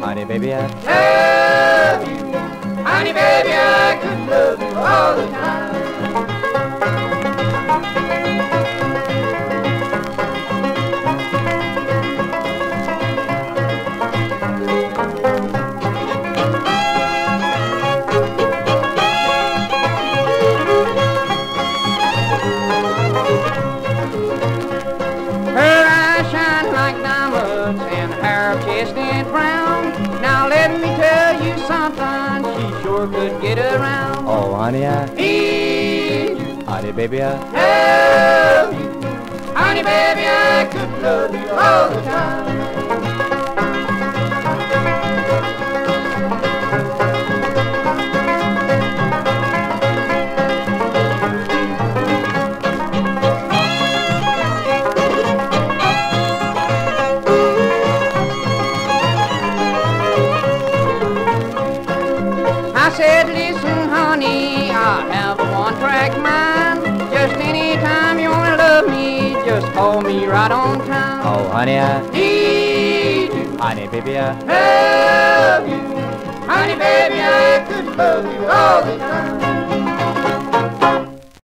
Honey, baby, I love you. Honey, baby, I could love you all the time. Her eyes shine like diamonds and her hair chest and brown. Now let me tell you something, she sure could get around. Oh, honey, I Need you, Honey, baby, I love you. Honey, baby, I could love you all the time. I said, listen, honey, I have a one-track mind. Just anytime you wanna love me, just call me right on time. Oh, honey, I Need you, Honey, baby, I love you. Honey, baby, I could love you all the time.